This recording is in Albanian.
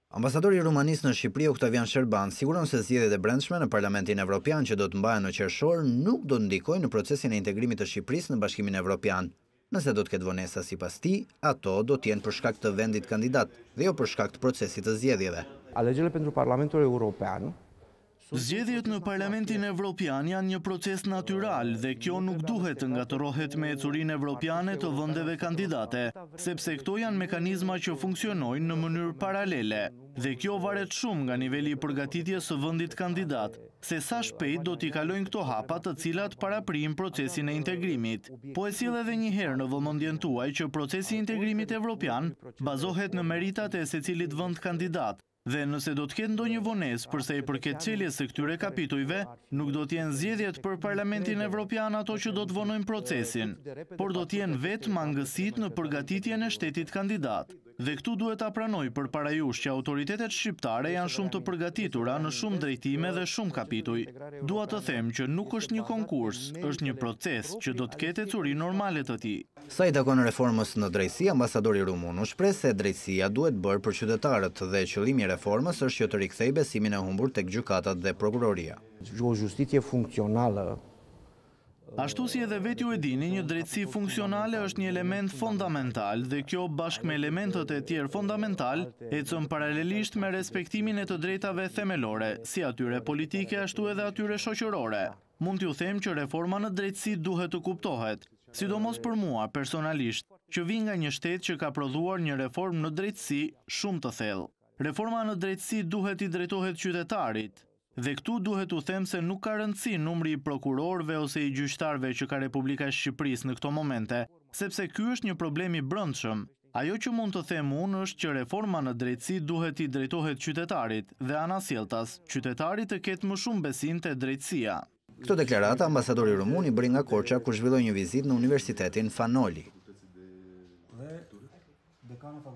Ambasadori i Rumanisë në Shqipëri Oktavian Sherban siguron se zgjedhjet e brendshme në Parlamentin Evropian që do të mbahen në qershor nuk do të ndikojnë në procesin e integrimit të Shqipërisë në Bashkimin Evropian. Nëse do të ketë vonesa sipas tij, ato do të jenë për shkak të vendit kandidat dhe jo për shkak të procesit të zgjedhjeve. Alegerile pentru Parlamentul European. Zgjedhjet në Parlamentin Evropian janë një proces natyral dhe kjo nuk duhet të ngatërohet me ecurinë evropiane të vendeve kandidate, sepse këto janë mekanizma që funksionojnë në mënyrë paralele dhe kjo varet shumë nga niveli i përgatitjes së vendit kandidat, se sa shpejt do t'i kalojnë këto hapa të cilat paraprijnë procesin e integrimit. Po e sjell edhe një herë në vëmendjen tuaj që procesi i integrimit evropian bazohet në meritat e secilit vend kandidat. Dhe nëse do të ketë ndonjë vonesë përsa i përket çeljes së këtyre kapitujve, nuk do të jenë zgjedhjet për Parlamentin Evropian ato që do të vonojnë procesin, por do të jenë vetëm mangësitë në përgatitjen e shtetit kandidat. Dhe këtu duhet ta pranoj përpara jush që autoritetet shqiptare janë shumë të përgatitura në shumë drejtime dhe shumë kapituj. Dua të them që nuk është një konkurs, është një proces që do të ketë ecuri normale të tij. Sa i takon reformës në drejtësi, ambasadori rumun u shpreh se drejtësia duhet bërë për qytetarët dhe qëllimi i reformës është që të rikthejë besimin e humbur tek gjykatat dhe prokuroria. O justiție funcțională. Ashtu si edhe vetë ju e dini, një drejtësi funksionale është një element fondamental dhe kjo bashkë me elementët e tjerë fondamental ecën paralelisht me respektimin e të drejtave themelore, si atyre politike ashtu edhe atyre shoqërore. Mund t'ju them që reforma në drejtësi duhet të kuptohet, sidomos për mua personalisht, që vi nga një shtet që ka prodhuar një reformë në drejtësi shumë të thellë. Reforma në drejtësi duhet i drejtohet qytetarit. Dhe këtu duhet u them se nuk ka rëndësi numri i prokurorëve ose i gjyqtarëve që ka Republika e Shqipërisë në këto momente, sepse ky është një problem i brendshëm. Ajo që mund të them unë është që reforma në drejtësi duhet i drejtohet qytetarit dhe anasjelltas, qytetari të ketë më shumë besim te drejtësia. Këto deklarata ambasadori rumun i bëri nga Korça kur zhvilloi një vizitë në Universitetin Fanoli.